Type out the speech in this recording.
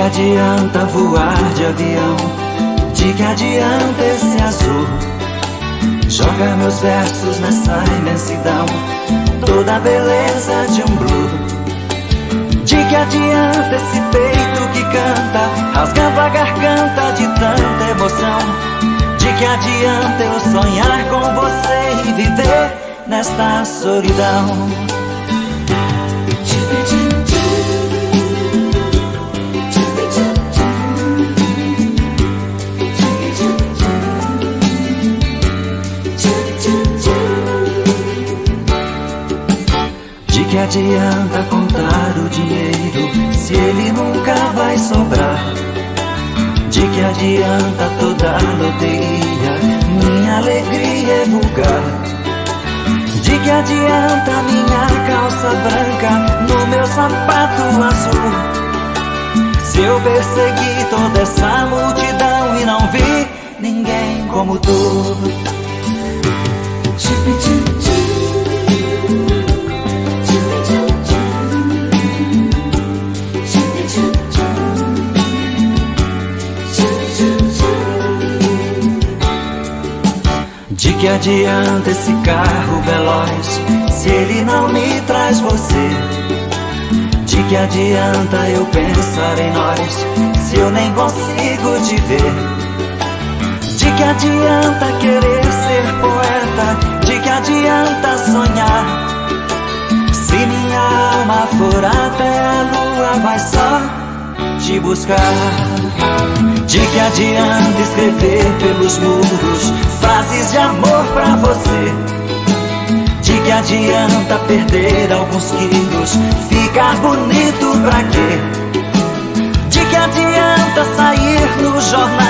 adianta voar de avião? De que adianta esse azul? Joga meus versos nessa imensidão, toda a beleza de um blue. De que adianta esse peito que canta, rasgando a garganta de tanta emoção? De que adianta eu sonhar com você e viver nesta solidão? De que adianta contar o dinheiro se ele nunca vai sobrar? De que adianta toda a loteria, minha alegria é vulgar? De que adianta minha calça branca no meu sapato azul, se eu persegui toda essa multidão e não vi ninguém como tu? De que adianta esse carro veloz se ele não me traz você? De que adianta eu pensar em nós se eu nem consigo te ver? De que adianta querer ser poeta? De que adianta sonhar se minha alma for até a lua, vai só te buscar? De que adianta escrever pelos muros frases de amor pra você? De que adianta perder alguns quilos, ficar bonito pra quê? De que adianta sair no jornal